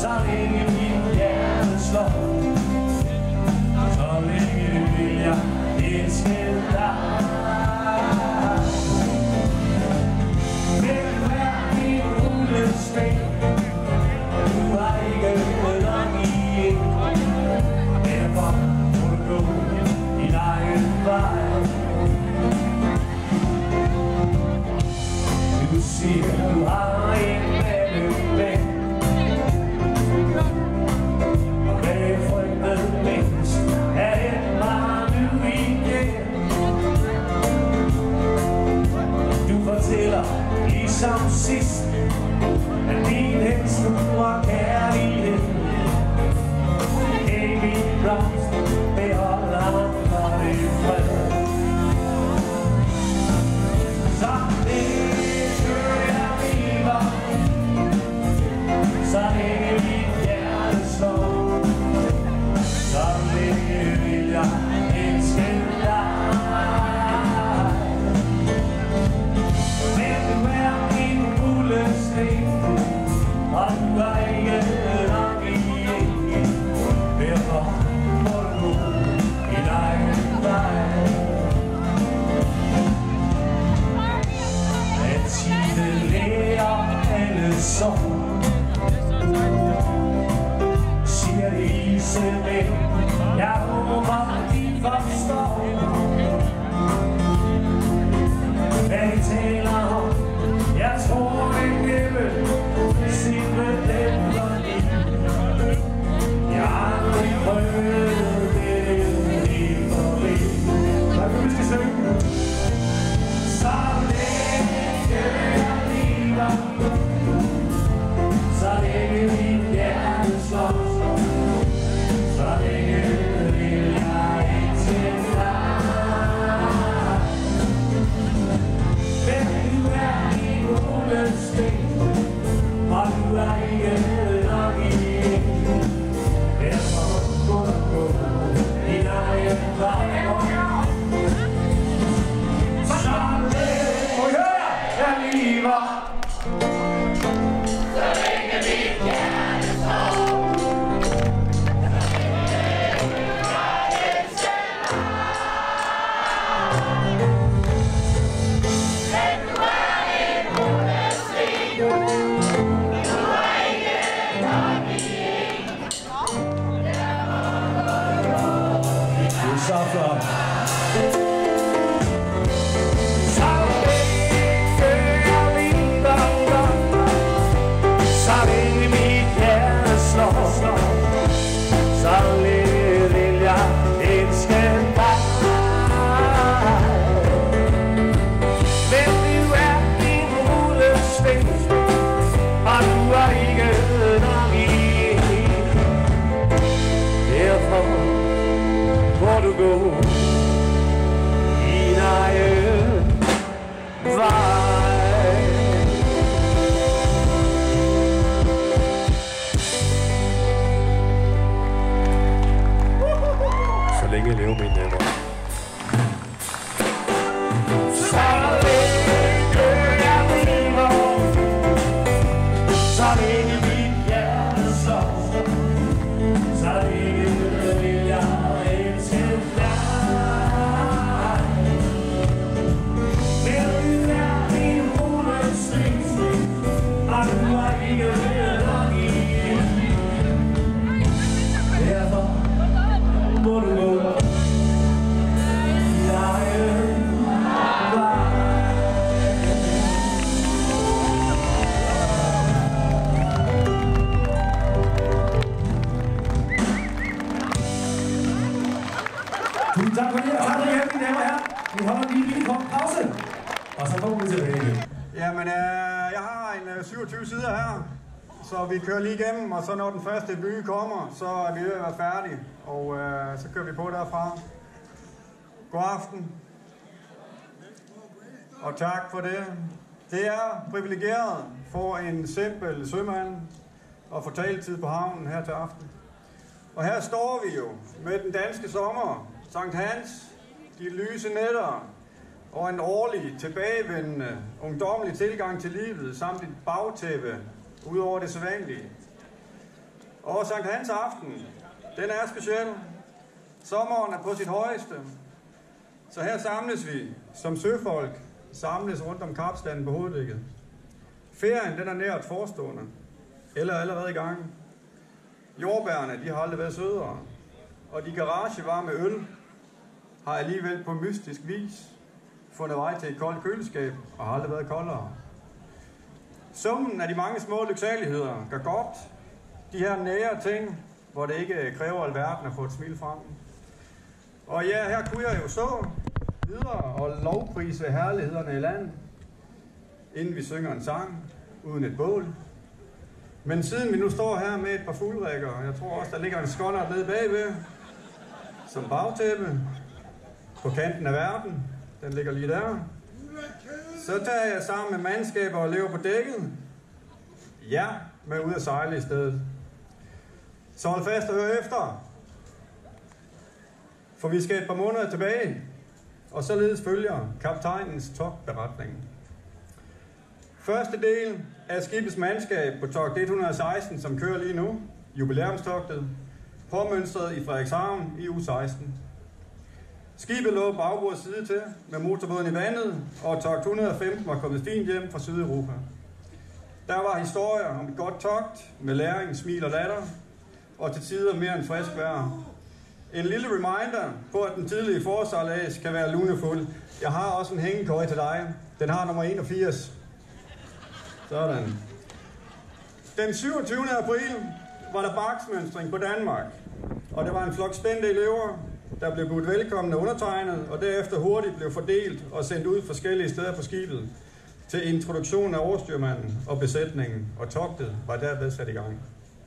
så længe mit hjerte slår, så længe vil jeg elske dig. Men du er min rulesten, og du har ikke lang i en. Derfor må du gå din egen vej. Du siger, du har en anden ven, og hvad frygtet mindst er det mig nu igen. Du fortæller ligesom sidst, at din hest var kærlighed. Hey, min blomst beholder for det fred. Så så længe mit hjerte slår, så længe vil jeg elske dig. Men du er min rulesten, og du har ikke lang i en. Derfor må du gå din egen vej. At tiden lærer alle sår, siger det vise mænd, jeg håber de forstår, hvad de taler om. Jeg tror ikke vil simpelthen for liv. Jeg har aldrig prøvet det helt for liv. Hvad vil vi skal synge? Så længe jeg lever, så længe mit hjerte slår, så længe vil jeg elske dig. Men du er min rulesten, og du er ikke nok i en. Derfor må du gå din egen vej. Så længe jeg lever, tak for det, og tak for det, mine damer og herrer. Vi holder lige en lille kort pause, og så kommer vi tilbage igen. Jamen, jeg har en 27 sider her, så vi kører lige igennem, og så når den første by kommer, så er vi ved at være færdige, og så kører vi på derfra. God aften, og tak for det. Det er privilegeret for en simpel sømand at få taletid på havnen her til aften. Og her står vi jo med den danske sommer, Sankt Hans, de lyse nætter og en årlig tilbagevendende ungdommelig tilgang til livet samt et bagtæppe ud over det sædvanlige. Og Sankt Hans aften, den er speciel. Sommeren er på sit højeste. Så her samles vi som søfolk, samles rundt om kapstanden på hoveddækket. Ferien, den er nært forestående, eller allerede i gang. Jordbærne, de har aldrig været sødere. Og de garagevarme øl har alligevel på mystisk vis fundet vej til et koldt køleskab og har aldrig været koldere. Summen af de mange små lyksaligheder gør godt. De her nære ting, hvor det ikke kræver alverden at få et smil frem. Og ja, her kunne jeg jo stå videre og lovprise herlighederne i land, inden vi synger en sang uden et bål. Men siden vi nu står her med et par fuldrækker, jeg tror også, der ligger en skåndert nede bagved, som bagtæppe på kanten af verden, den ligger lige der, så tager jeg sammen med mandskaber og lever på dækket, ja, med ud at sejle i stedet. Så hold fast og hør efter, for vi skal et par måneder tilbage, og således følger kaptajnens togtberetning. Første del af skibets mandskab på togt 116, som kører lige nu, jubilæumstogtet, påmønstret i Frederikshavn i uge 16. Skibet lå bagbords side til, med motorbåden i vandet, og togt 115 var kommet fint hjem fra Sydeuropa. Der var historier om et godt togt, med læring, smil og latter, og til tider mere end frisk vejr. En lille reminder på, at den tidlige forsejlads kan være lunefuld. Jeg har også en hængekøje til dig. Den har nummer 81. Sådan. Den 27. april var der baksmønstring på Danmark, og det var en flok spændte elever, der blev budt velkommen og undertegnet, og derefter hurtigt blev fordelt og sendt ud forskellige steder på skibet til introduktion af overstyrmanden og besætningen, og togtet var derved sat i gang.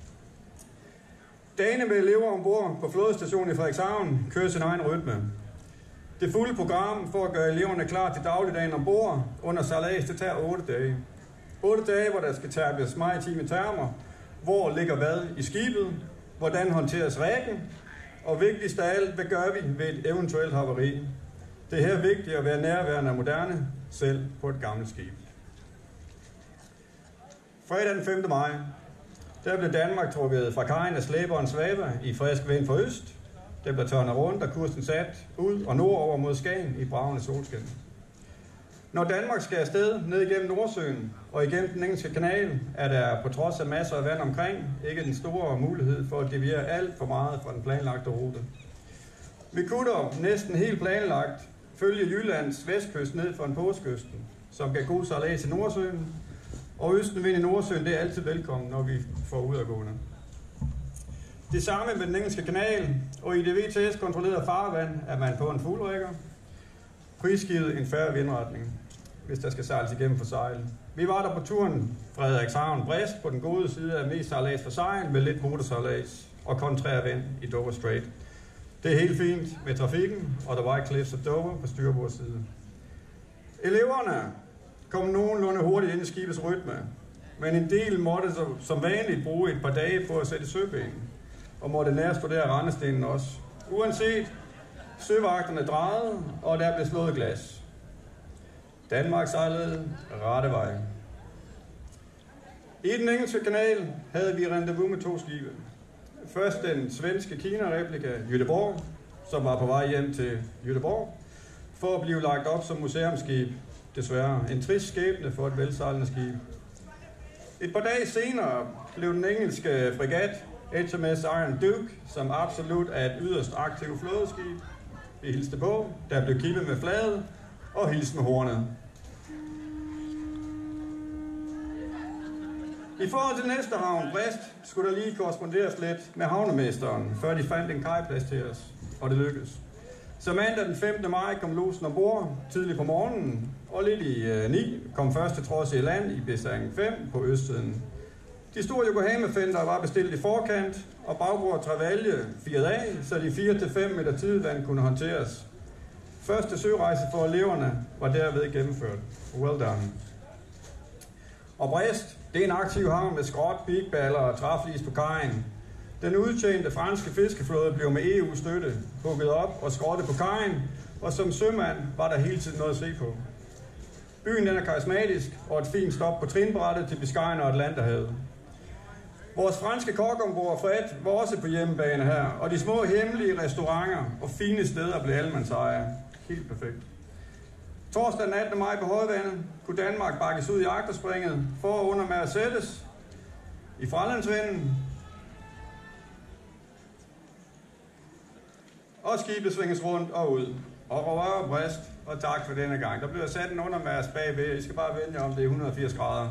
Dagene med elever ombord på flådestationen i Frederikshavn kører sin egen rytme. Det fulde program for at gøre eleverne klar til dagligdagen ombord under sejlads, det tager 8 dage. 8 dage, hvor der skal terpes maritime termer, hvor ligger hvad i skibet, hvordan håndteres rækken, og vigtigst af alt, hvad gør vi ved et eventuelt havari. Det er her vigtigt at være nærværende og moderne, selv på et gammelt skib. Fredag den 5. maj, der blev Danmark trukket fra kajen af slæberen Svava i frisk vind fra øst. Der blev tørnet rundt, og kursen sat ud og nordover mod Skagen i bravende solskin. Når Danmark skal afsted ned igennem Nordsøen og igennem den engelske kanal, er der på trods af masser af vand omkring ikke den store mulighed for at deviere alt for meget fra den planlagte rute. Vi kunne dog næsten helt planlagt følge Jyllands vestkyst ned for en påskysten, som kan god sejlads i Nordsøen, og østenvind i Nordsøen, det er altid velkommen, når vi får udadgående. Det samme med den engelske kanal, og i det VTS-kontrollerede farvand er man på en fuldrækker. Prisgivet en færre vindretning, hvis der skal sejles igennem for sejl. Vi var der på turen Frederikshavn-Brest på den gode side af mest sejlads for sejl med lidt motorsejlads og kontrær vind i Dover Strait. Det er helt fint med trafikken, og der var et Cliffs of Dover på styrbords side. Eleverne kom nogenlunde hurtigt ind i skibets rytme, men en del måtte som vanligt bruge et par dage på at sætte søben, og måtte nærstudere rendestenen også. Uanset søvagterne drejede, og der blev slået glas. Danmark sejlede rette vej. I den engelske kanal havde vi rendezvous med 2 skibe. Først den svenske Kina-replika Göteborg, som var på vej hjem til Göteborg, for at blive lagt op som museumsskib. Desværre en trist skæbne for et velsejlende skib. Et par dage senere blev den engelske fregat HMS Iron Duke, som absolut er et yderst aktivt flådeskib. Vi hilste på, der blev kippet med flaget og hilste med hornet. I forhold til næste havn, Brest, skulle der lige korresponderes lidt med havnemesteren, før de fandt en kajplads til os, og det lykkedes. Så mandag den 5. maj kom losen ombord tidligt på morgenen, og lidt i 9 kom første trods i land i Besang 5 på østsiden. De store Yokohama-fender var bestilt i forkant, og bagbord Travalje firet af, så de 4-5 meter tidevand kunne håndteres. Første sørejse for eleverne var derved gennemført. Well done. Og Brest, det er en aktiv havn med skråt, bigballer og træflis på kajen. Den udtjente franske fiskeflåde blev med EU-støtte hugget op og skrottet på kajen, og som sømand var der hele tiden noget at se på. Byen den er karismatisk og et fint stop på trinbrættet til Biscayen og Atlanterhavet. Vores franske kok ombord Fred var også på hjemmebane her, og de små hemmelige restauranter og fine steder blev allemandseje. Helt perfekt. Torsdag den 18. maj på Højvandet kunne Danmark bakkes ud i agterspringet for at under med at sættes i Fralandsvinden. Og skibet svinges rundt og ud. Og røver og brist, og tak for denne gang. Der bliver sat en undermærs bagved. I skal bare vende jer om, det er 180 grader.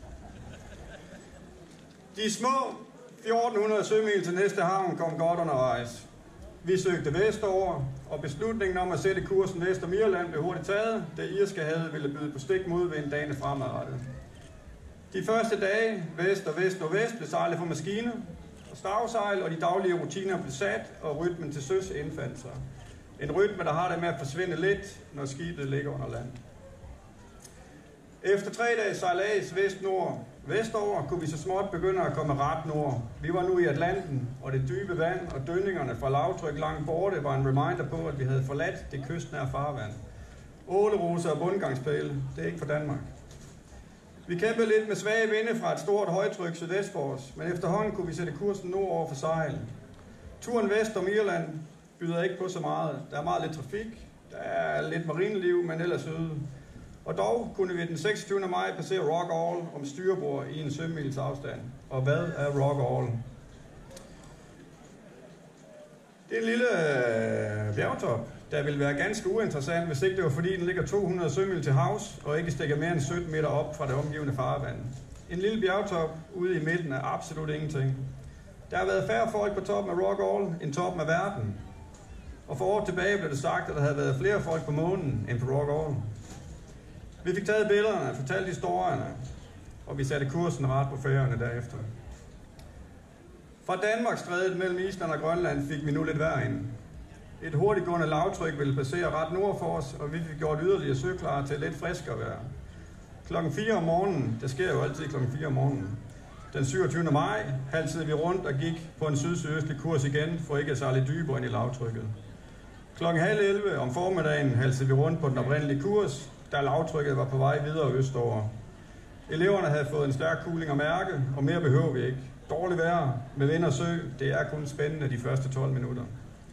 De små 1400 sømil til næste havn kom godt undervejs. Vi søgte vestover, og beslutningen om at sætte kursen vest om Irland blev hurtigt taget, da irske havet ville byde på stik modvind dagene fremadrettet. De første dage, vest og vest-nordvest, blev sejlet for maskiner og stavsejl, og de daglige rutiner blev sat, og rytmen til søs indfandt sig. En rytme, der har det med at forsvinde lidt, når skibet ligger under land. Efter 3 dages sejlads vest-nord-vestover, kunne vi så småt begynde at komme ret nord. Vi var nu i Atlanten, og det dybe vand og dønningerne fra lavtryk langt borte var en reminder på, at vi havde forladt det kystnære farvand. Åleroser og bundgangspæle, det er ikke for Danmark. Vi kæmpede lidt med svage vinde fra et stort højtryk sydvest for os, men efterhånden kunne vi sætte kursen nordover for sejl. Turen vest om Irland byder ikke på så meget. Der er meget lidt trafik, der er lidt marineliv, men ellers øde. Og dog kunne vi den 26. maj passere Rock All om styrbord i en sømils afstand. Og hvad er Rock All? Det er en lille bjergtop, der vil være ganske uinteressant, hvis ikke det var fordi den ligger 200 sømil til havs og ikke stikker mere end 17 meter op fra det omgivende farvand. En lille bjergtop ude i midten er absolut ingenting. Der har været færre folk på toppen af Rock All end toppen af verden. Og for år tilbage blev det sagt, at der havde været flere folk på månen end på Rock All. Vi fik taget billederne, fortalt historierne, og vi satte kursen ret på Færøerne derefter. Fra Danmarksstrædet mellem Island og Grønland fik vi nu lidt vejr ind. Et hurtigtgående lavtryk ville passere ret nord for os, og vi fik gjort yderligere søklar til lidt friskere vejr. Klokken 4 om morgenen, det sker jo altid klokken 4 om morgenen, den 27. maj halsede vi rundt og gik på en syd-sydøstlig kurs igen, for ikke at sejle dybere ind i lavtrykket. Klokken 10:30 om formiddagen halsede vi rundt på den oprindelige kurs, da lavtrykket var på vej videre østover. Eleverne havde fået en stærk kuling at mærke, og mere behøver vi ikke. Dårligt vejr med vind og sø, det er kun spændende de første 12 minutter.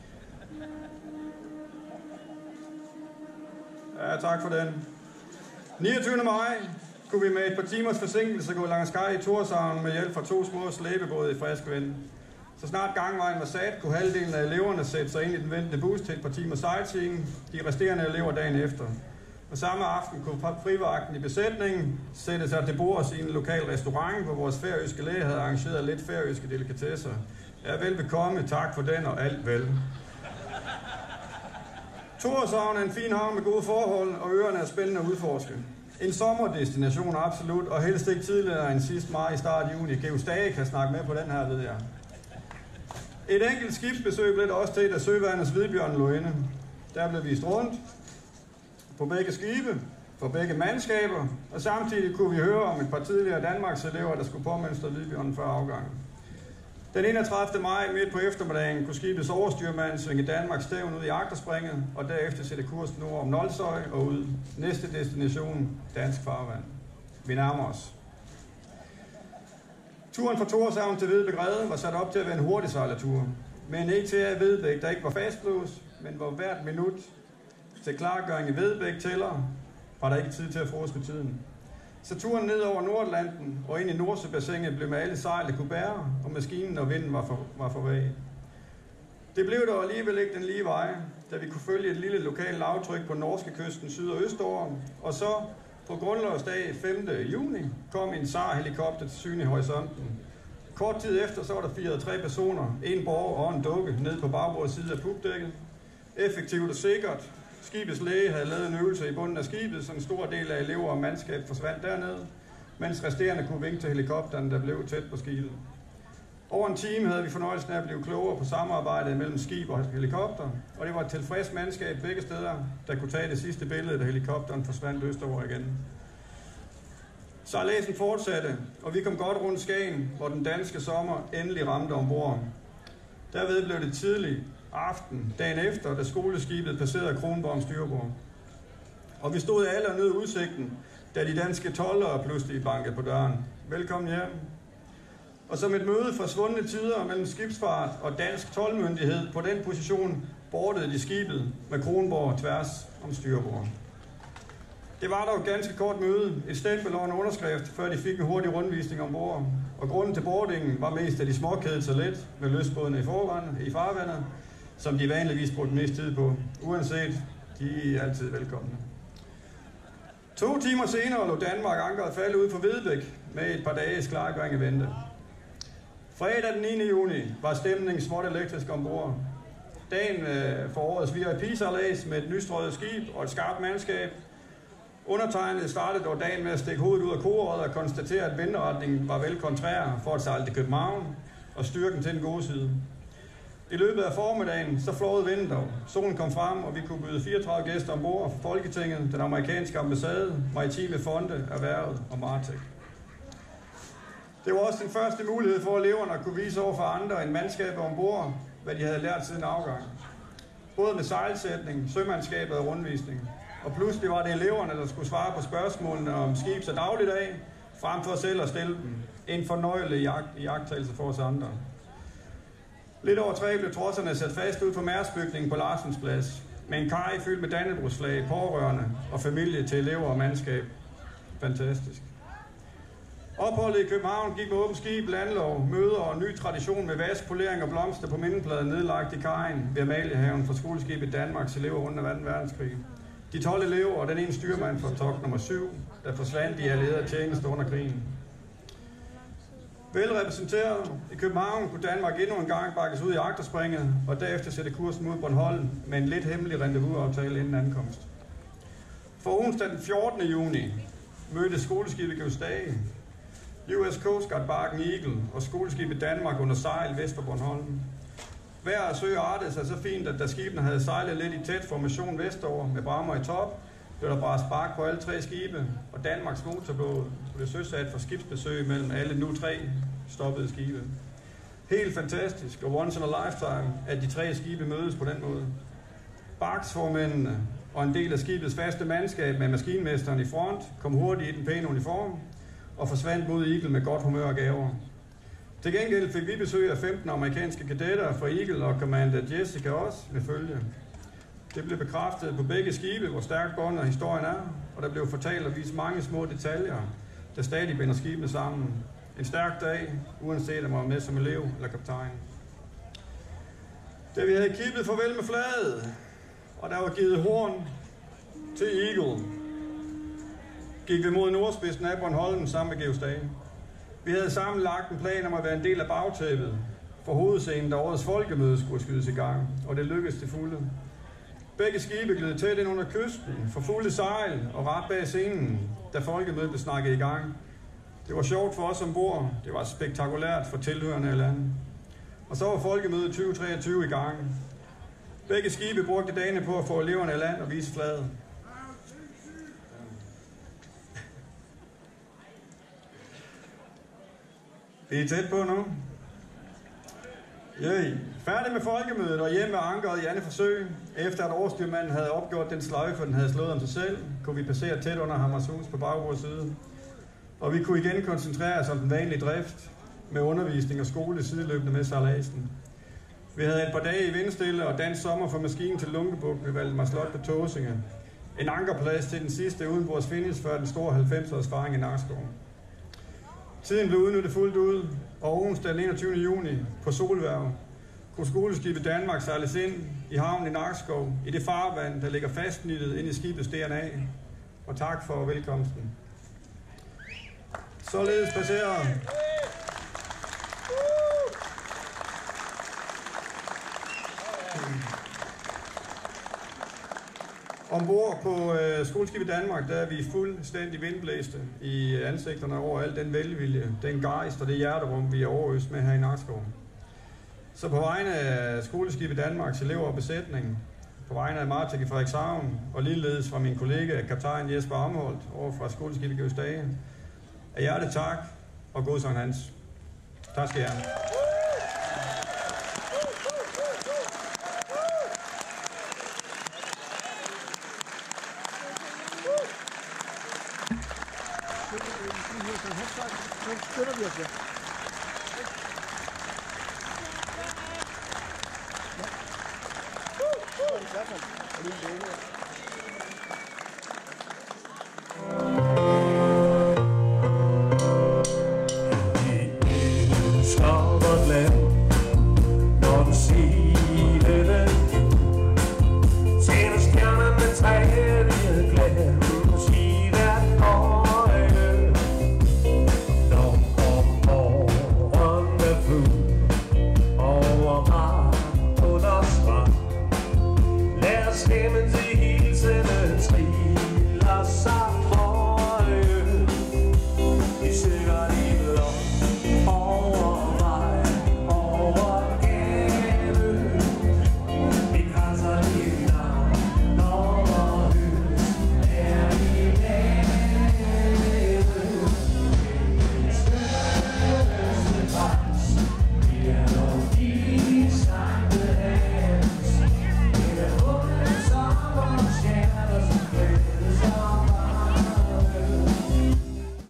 Ja, tak for den. 29. maj kunne vi med et par timers forsinkelse gå langs kaj i Tórshavn med hjælp fra 2 små slæbebåde i frisk vind. Så snart gangvejen var sat, kunne halvdelen af eleverne sætte sig ind i den ventende bus til et par timer sightseeing, de resterende elever dagen efter. Og samme aften kunne frivagten i besætningen sætte sig til bords i en lokal restaurant, hvor vores færøske læge havde arrangeret lidt færøske delikatesser. Ja, velbekomme, tak for den og alt vel. Tórshavn er en fin havn med gode forhold, og øerne er spændende at udforske. En sommerdestination absolut, og helst ikke tidligere end sidst maj i start juni. Georg Stage kan snakke med på den her, ved jeg. Et enkelt skibsbesøg blev der også til, da Søværnets Hvidbjørn lå inde. Der blev vist rundt på begge skibe, for begge mandskaber, og samtidig kunne vi høre om et par tidligere Danmarks elever, der skulle påmønstre Hvidbjørnen før afgangen. Den 31. maj midt på eftermiddagen kunne skibets overstyrmand svinge Danmarks stævn ud i agterspringet, og derefter sætte kursen nord om Nolsøy og ud. Næste destination, dansk farvand. Vi nærmer os. Turen fra Tórshavn til Vedbæk Rede var sat op til at være en hurtig sejlertur, men ikke til at Vedbæk, der ikke var fastlåst, men hvor hvert minut til klargøring i Vedbæk tæller, var der ikke tid til at frose med tiden. Så turen ned over Nordatlanten og ind i Nordsøbassinet blev med alle sejl, kunne bære, og maskinen og vinden var for vag. Det blev dog alligevel ikke den lige vej, da vi kunne følge et lille lokalt lavtryk på norske kysten syd- og østover, og så på grundlovsdag 5. juni kom en SAR-helikopter til syn i horisonten. Kort tid efter så var der firet 3 personer, en borger og en dukke, ned på bagbords side af pugdækket. Effektivt og sikkert. Skibets læge havde lavet en øvelse i bunden af skibet, så en stor del af elever og mandskab forsvandt dernede, mens resterende kunne vinke til helikopteren, der blev tæt på skibet. Over en time havde vi fornøjelsen af at blive klogere på samarbejdet mellem skib og helikopter, og det var et tilfreds mandskab begge steder, der kunne tage det sidste billede, da helikopteren forsvandt østover igen. Sejladsen fortsatte, og vi kom godt rundt Skagen, hvor den danske sommer endelig ramte ombord. Derved blev det tidlig aften, dagen efter, da skoleskibet passerede Kronborg styrbord. Og vi stod alle og nød udsigten, da de danske toldere pludselig bankede på døren. Velkommen hjem. og som et møde fra svundne tider mellem skibsfart og dansk toldmyndighed på den position bordede de skibet med Kronborg tværs om styrbord. Det var dog et ganske kort møde, et stempel og en underskrift, før de fik en hurtig rundvisning ombord. Og grunden til bordingen var mest af de småkædede toilet med løsbådene i farvandet, som de vanligvis brugte mest tid på. Uanset, de er altid velkomne. 2 timer senere lå Danmark ankeret falde ud for Hvidebæk med et par dages klargøring i vente. Fredag den 9. juni var stemningen småt elektrisk ombord. Dagen for årets VIP-sejlads med et nystrøget skib og et skarpt mandskab. Undertegnet startede dog dagen med at stikke hovedet ud af koret og konstatere, at vindretningen var vel kontrær for at sejle til København og styrken til den gode side. I løbet af formiddagen så flåede vinden dog. Solen kom frem, og vi kunne byde 34 gæster ombord fra Folketinget, den amerikanske ambassade, maritime fonde, erhvervet og Martek. Det var også den første mulighed for eleverne at kunne vise over for andre end mandskabet ombord, hvad de havde lært siden afgang. Både med sejlsætning, sømandskabet og rundvisning. Og pludselig var det eleverne, der skulle svare på spørgsmålene om skibs- og dagligdag, frem for selv at stille dem. En fornøjelig iagttagelse for os andre. Lidt over 3 blev trodserne sat fast ud på Mærskbygningen på Larsens Plads, med en kaj fyldt med dannebrogsflag, pårørende og familie til elever og mandskab. Fantastisk. Opholdet i København gik med åbent skib, landlov, møder og ny tradition med vask, polering og blomster på mindepladen nedlagt i kajen ved Amaliehaven for skoleskibet Danmarks elever under 2. verdenskrig. De 12 elever og den ene styrmand fra togt nummer 7, der forsvandt i allierede tjeneste under krigen. Velrepræsenteret i København kunne Danmark endnu en gang bakkes ud i agterspringet og derefter sætte kursen mod Bornholm med en lidt hemmelig rendezvous-aftale inden ankomst. For onsdag den 14. juni mødte skoleskibet Georg Stage, US Coast Guard barken Eagle og skoleskibet Danmark under sejl vest for Bornholm. Hver sø artede sig så fint, at da skibene havde sejlet lidt i tæt formation vestover med brammer i top, blev der bare spark på alle 3 skibe, og Danmarks motorbåd blev søsat for skibsbesøg mellem alle nu 3 stoppede skibe. Helt fantastisk og once in a lifetime, at de 3 skibe mødes på den måde. Baksformændene og en del af skibets faste mandskab med maskinmesteren i front kom hurtigt i den pæne uniform og forsvandt mod Eagle med godt humør og gaver. Til gengæld fik vi besøg af 15 amerikanske kadetter fra Eagle og Commander Jessica også med følge. Det blev bekræftet på begge skibe, hvor stærkt båndet og historien er, og der blev fortalt og vist mange små detaljer, der stadig binder skibene sammen. En stærk dag, uanset om man var med som elev eller kaptajn. Da vi havde kippet farvel med flaget, og der var givet horn til Eagle, gik vi mod nordspidsen af Bornholm sammen med Georg Stage. Vi havde sammen lagt en plan om at være en del af bagtæppet for hovedscenen, da årets folkemøde skulle skydes i gang, og det lykkedes til fulde. Begge skibe gled tæt ind under kysten, for fulde sejl og ret bag scenen, da folkemødet blev snakket i gang. Det var sjovt for os ombord, det var spektakulært for tilhørende af landet. Og så var folkemødet 2023 i gang. Begge skibe brugte dagene på at få eleverne af land og vise flaget. Vi er tæt på nu. Færdig med folkemødet og hjem med ankeret i andet forsøg. Efter at overstyrmanden havde opgjort den sløjfe, den havde slået om sig selv, kunne vi passere tæt under Hammershus på bagbords side. Og vi kunne igen koncentrere os om den vanlige drift, med undervisning og skole sideløbende med sejladsen. Vi havde et par dage i vindstille og dansk sommer for maskinen til Lunkebuk ved Valdemar Slot på Tåsinge. En ankerplads til den sidste udenbords finish før den store 90-års faring i Nakskov. Tiden blev udnyttet fuldt ud, og onsdag den 21. juni på Solværv kunne skoleskibet Danmark sejles ind i havnen i Nakskov i det farvand, der ligger fastnittet ind i skibets DNA. Og tak for velkomsten. Således passerer ombord på skoleskibet Danmark, der er vi fuldstændig vindblæste i ansigterne over al den velvilje, den gejst og det hjerterum, vi er overøst med her i Nakskov. Så på vegne af skoleskibet Danmarks elever og besætning, på vegne af Martek i Frederikshavn, og ligeledes fra min kollega, kaptajn Jesper Amholdt, over fra skoleskibet Georg Stage, af hjertet tak og god Sankt Hans. Tak skal I have. Nu støtter vi os. hvert fald.